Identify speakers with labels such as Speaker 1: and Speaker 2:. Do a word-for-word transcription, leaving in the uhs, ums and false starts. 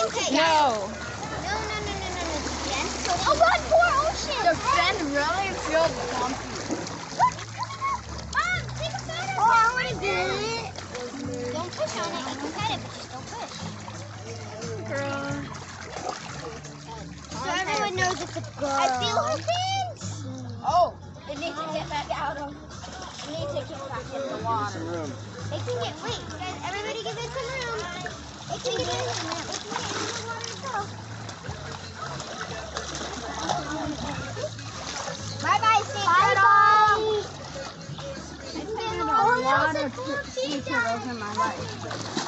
Speaker 1: Okay.
Speaker 2: No.
Speaker 1: No, no, no, no, no, no. Defend. Oh, God, poor ocean.
Speaker 2: Defend really feels bumpy.
Speaker 1: Mom, take a photo. Oh, I want to do it. Don't push on it. You can pet it, but just don't push.
Speaker 2: Girl.
Speaker 1: So everyone knows it's a girl. I feel her fins.
Speaker 2: Oh.
Speaker 1: It needs to get back out of. It needs to get back in the water. It can get. Wait, guys! Everybody, give it some room. It can get in. It can get in the water itself. Bye bye, Steve. Bye bye.
Speaker 2: I've had a lot of sea turtles in my life.